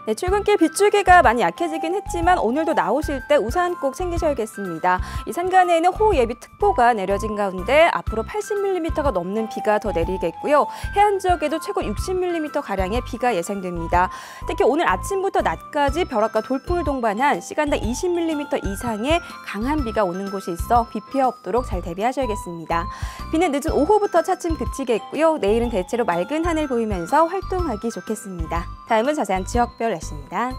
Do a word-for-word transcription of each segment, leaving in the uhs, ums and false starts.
네, 출근길 빗줄기가 많이 약해지긴 했지만 오늘도 나오실 때 우산 꼭 챙기셔야겠습니다. 이 산간에는 호우예비특보가 내려진 가운데 앞으로 팔십 밀리미터가 넘는 비가 더 내리겠고요. 해안 지역에도 최고 육십 밀리미터 가량의 비가 예상됩니다. 특히 오늘 아침부터 낮까지 벼락과 돌풍을 동반한 시간당 이십 밀리미터 이상의 강한 비가 오는 곳이 있어 비 피해 없도록 잘 대비하셔야겠습니다. 비는 늦은 오후부터 차츰 그치겠고요. 내일은 대체로 맑은 하늘 보이면서 활동하기 좋겠습니다. 다음은 자세한 지역별 날씨입니다.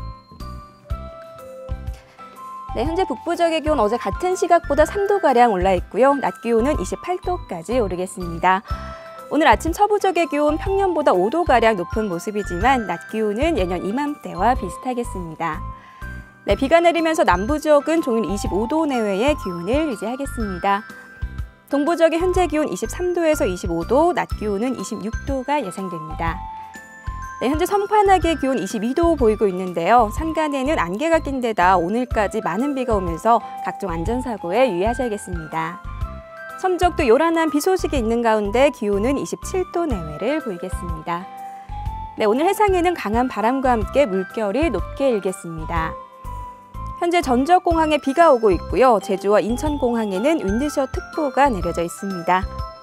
네, 현재 북부 지역의 기온 어제 같은 시각보다 삼 도가량 올라 있고요. 낮 기온은 이십팔 도까지 오르겠습니다. 오늘 아침 서부 지역의 기온 평년보다 오 도가량 높은 모습이지만 낮 기온은 예년 이맘때와 비슷하겠습니다. 네, 비가 내리면서 남부 지역은 종일 이십오 도 내외의 기온을 유지하겠습니다. 동부 지역의 현재 기온 이십삼 도에서 이십오 도, 낮 기온은 이십육 도가 예상됩니다. 네, 현재 섬판악의 기온 이십이 도 보이고 있는데요. 산간에는 안개가 낀 데다 오늘까지 많은 비가 오면서 각종 안전사고에 유의하셔야겠습니다. 섬 지역도 요란한 비 소식이 있는 가운데 기온은 이십칠 도 내외를 보이겠습니다. 네, 오늘 해상에는 강한 바람과 함께 물결이 높게 일겠습니다. 현재 전 지역공항에 비가 오고 있고요. 제주와 인천공항에는 윈드시어 특보가 내려져 있습니다.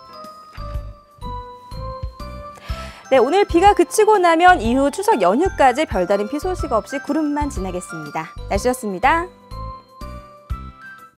네, 오늘 비가 그치고 나면 이후 추석 연휴까지 별다른 비 소식 없이 구름만 지나겠습니다. 날씨였습니다.